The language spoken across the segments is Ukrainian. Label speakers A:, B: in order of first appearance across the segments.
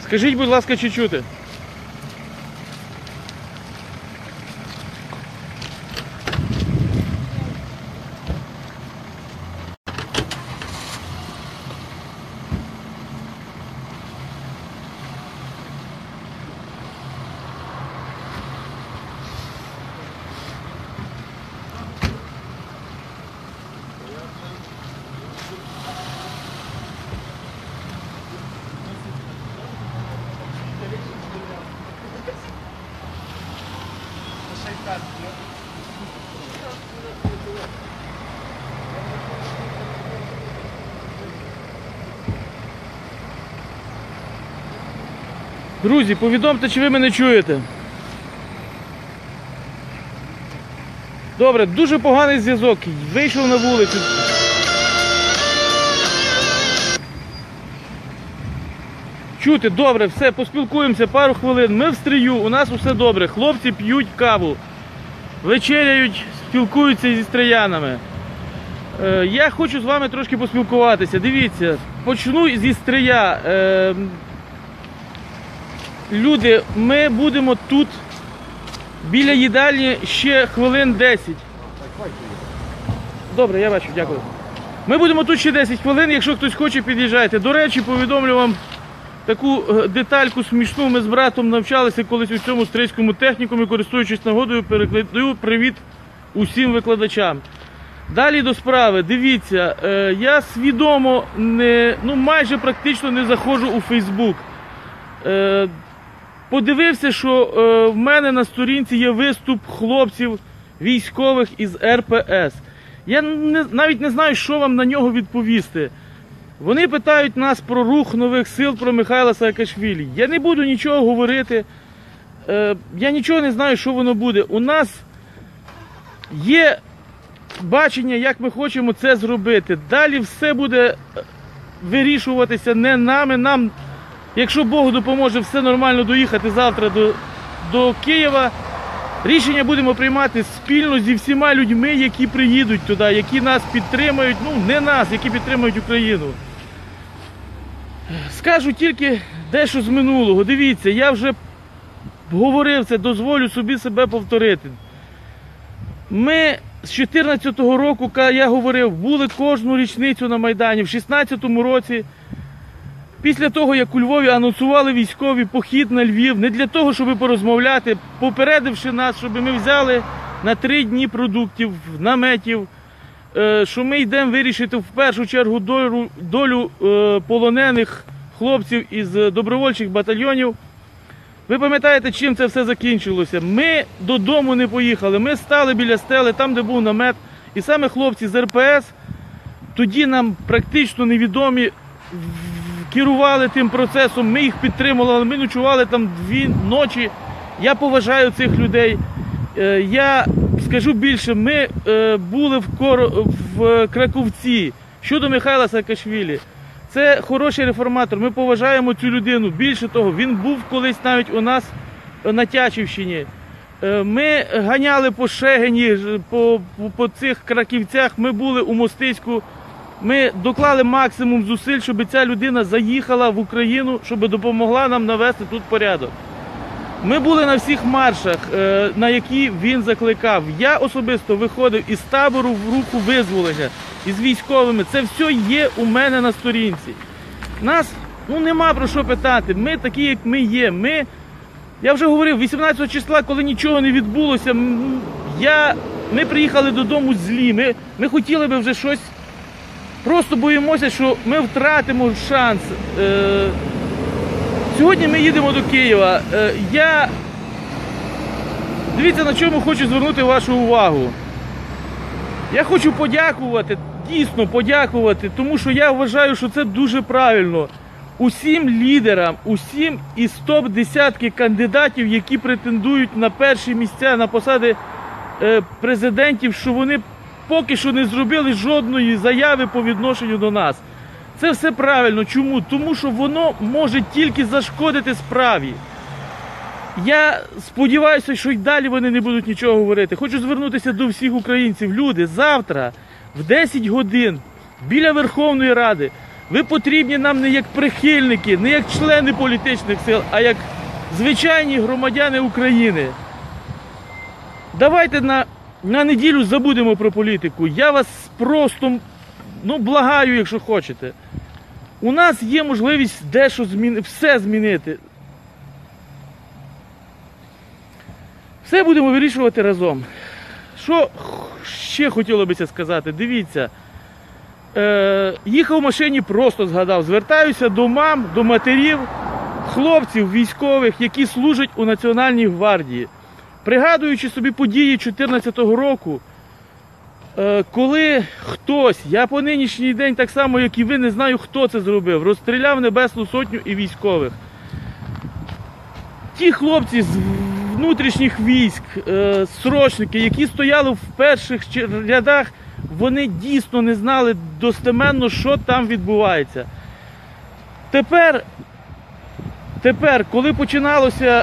A: Скажіть, будь ласка, чи чути? Друзі, повідомте, чи ви мене чуєте. Добре, дуже поганий зв'язок. Вийшов на вулицю. Чути, добре, все, поспілкуємося пару хвилин. Ми в стрію, у нас усе добре. Хлопці п'ють каву, вечеряють, спілкуються зі стріянами. Я хочу з вами трошки поспілкуватися. Дивіться, почну зі стрия. Люди, ми будемо тут біля їдальні ще хвилин 10. Добре, я бачу, дякую. Ми будемо тут ще 10 хвилин, якщо хтось хоче, під'їжджайте. До речі, повідомлю вам таку детальку смішну. Ми з братом навчалися колись у цьому стрийському технікумі, користуючись нагодою, перекладаю привіт усім викладачам. Далі до справи. Дивіться, я свідомо майже практично не заходжу у Фейсбук. Подивився, що в мене на сторінці є виступ хлопців військових із РПС. Я навіть не знаю, що вам на нього відповісти. Вони питають нас про рух нових сил, про Михайла Саакашвілі. Я не буду нічого говорити. Я нічого не знаю, що воно буде. У нас є бачення, як ми хочемо це зробити. Далі все буде вирішуватися не нами. Нам, якщо Бог допоможе, все нормально доїхати завтра до Києва. Рішення будемо приймати спільно зі всіма людьми, які приїдуть туди, які нас підтримують, не нас, які підтримують Україну. Скажу тільки дещо з минулого. Дивіться, я вже говорив це, дозволю собі себе повторити. Ми з 14-го року, я говорив, були кожну річницю на Майдані. В 16-му році, після того, як у Львові анонсували військовий похід на Львів, не для того, щоб порозмовляти, попередивши нас, щоб ми взяли на 3 дні продуктів, наметів, що ми йдемо вирішити в першу чергу долю полонених хлопців із добровольчих батальйонів. Ви пам'ятаєте, чим це все закінчилося? Ми додому не поїхали, ми стали біля стели, там, де був намет, і саме хлопці з РПС, тоді нам практично невідомі, керували тим процесом, ми їх підтримували, ми ночували там 2 ночі. Я поважаю цих людей. Я скажу більше, ми були в Краковці щодо Михайла Саакашвілі. Це хороший реформатор, ми поважаємо цю людину. Більше того, він був колись навіть у нас на Тячівщині. Ми ганяли по Шегині, по цих Краківцях, ми були у Мостиську. Ми доклали максимум зусиль, щоб ця людина заїхала в Україну, щоб допомогла нам навести тут порядок. Ми були на всіх маршах, на які він закликав. Я особисто виходив із табору в руху визволення, із військовими. Це все є у мене на сторінці. Нас нема про що питати. Ми такі, як ми є. Я вже говорив, 18 числа, коли нічого не відбулося, ми приїхали додому злі. Ми хотіли би вже щось. Просто боїмося, що ми втратимо шанс. Сьогодні ми їдемо до Києва. Дивіться, на чому хочу звернути вашу увагу. Я хочу подякувати, дійсно подякувати, тому що я вважаю, що це дуже правильно. Усім лідерам, усім із топ-10 кандидатів, які претендують на перші місця, на посади президентів, що вони поки що не зробили жодної заяви по відношенню до нас. Це все правильно. Чому? Тому що воно може тільки зашкодити справі. Я сподіваюся, що й далі вони не будуть нічого говорити. Хочу звернутися до всіх українців. Люди, завтра в 10 годин біля Верховної Ради Ви потрібні нам не як прихильники, не як члени політичних сил, а як звичайні громадяни України. Давайте на неділю забудемо про політику. Я вас просто, благаю, якщо хочете. У нас є можливість дещо змінити, все змінити. Все будемо вирішувати разом. Що ще хотіло би сказати? Дивіться, їхав в машині, просто згадав. Звертаюся до мам, до матерів, хлопців військових, які служать у Національній гвардії. Пригадуючи собі події 2014 року, коли хтось, я по нинішній день так само, як і ви, не знаю, хто це зробив, розстріляв Небесну Сотню і військових. Ті хлопці з внутрішніх військ, срочники, які стояли в перших рядах, вони дійсно не знали достеменно, що там відбувається. Тепер, коли починалося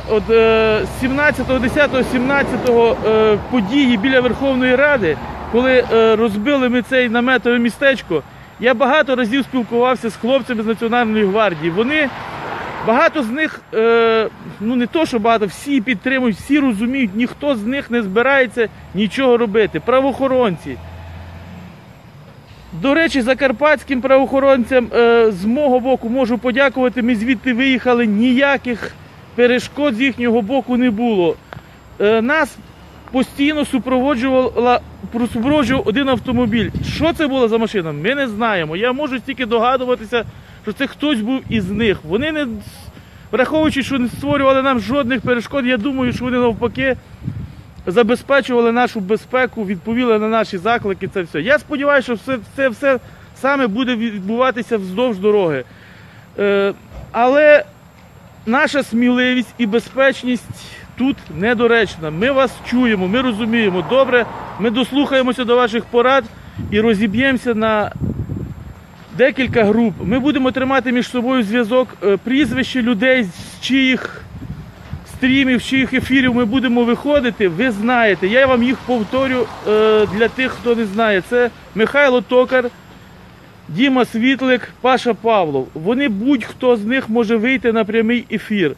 A: 10-17 події біля Верховної Ради, коли розбили ми це наметове містечко, я багато разів спілкувався з хлопцями з Національної гвардії. Багато з них, не то що багато, всі підтримують, всі розуміють, ніхто з них не збирається нічого робити. Правоохоронці. До речі, закарпатським правоохоронцям з мого боку можу подякувати, ми звідти виїхали, ніяких перешкод з їхнього боку не було. Нас постійно супроводжував один автомобіль. Що це була за машина? Ми не знаємо. Я можу тільки догадуватися, що це хтось був із них. Вони, не враховуючи, що не створювали нам жодних перешкод, я думаю, що вони навпаки забезпечували нашу безпеку, відповіли на наші заклики, це все. Я сподіваюся, що це все саме буде відбуватися вздовж дороги. Але наша сміливість і безпечність тут недоречна. Ми вас чуємо, ми розуміємо. Добре, ми дослухаємося до ваших порад і розіб'ємося на декілька груп. Ми будемо тримати між собою зв'язок, прізвища людей, з чиїх стрімів, з чиїх ефірів ми будемо виходити, ви знаєте. Я вам їх повторю для тих, хто не знає. Це Михайло Токар, Діма Світлик, Паша Павлов. Вони, будь-хто з них може вийти на прямий ефір.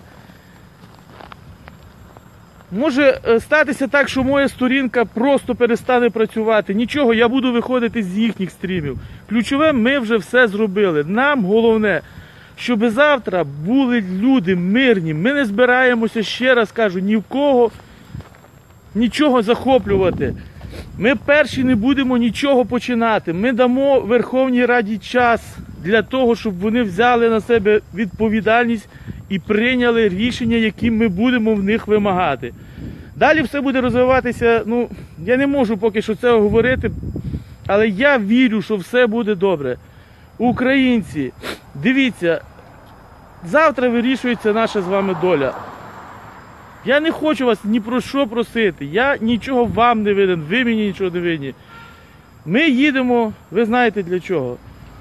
A: Може статися так, що моя сторінка просто перестане працювати. Нічого, я буду виходити з їхніх стрімів. Ключове, ми вже все зробили. Нам головне, щоб завтра були люди мирні. Ми не збираємося, ще раз кажу, ні в кого нічого захоплювати. Ми перші не будемо нічого починати. Ми дамо Верховній Раді час для того, щоб вони взяли на себе відповідальність і прийняли рішення, які ми будемо в них вимагати. Далі все буде розвиватися, я не можу поки що це говорити, але я вірю, що все буде добре. Українці, дивіться, завтра вирішується наша з вами доля. Я не хочу вас ні про що просити, я нічого вам не винен, ви мені нічого не винні. Ми їдемо, ви знаєте для чого.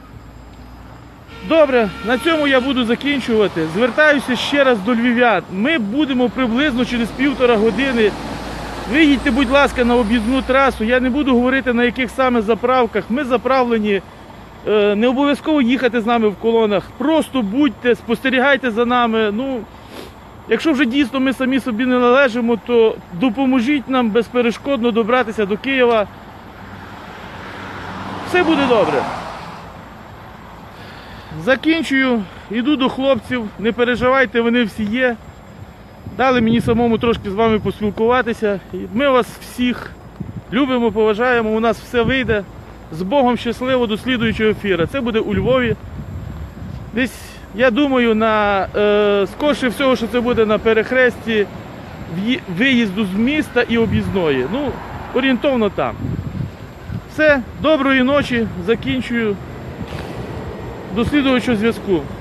A: Добре, на цьому я буду закінчувати. Звертаюся ще раз до львів'ян. Ми будемо приблизно через 1,5 години. Виїдьте, будь ласка, на об'їзну трасу. Я не буду говорити, на яких саме заправках. Ми заправлені. Не обов'язково їхати з нами в колонах. Просто будьте, спостерігайте за нами. Якщо вже дійсно ми самі собі не належимо, то допоможіть нам безперешкодно добратися до Києва. Все буде добре. Закінчую, йду до хлопців, не переживайте, вони всі є. Дали мені самому трошки з вами поспілкуватися. Ми вас всіх любимо, поважаємо, у нас все вийде. З Богом щасливо до слідуючого ефіру. Це буде у Львові. Десь, я думаю, скорше всього, що це буде на перехресті виїзду з міста і об'їзної. Орієнтовно там. Все, доброї ночі, закінчую. До слідуючого зв'язку.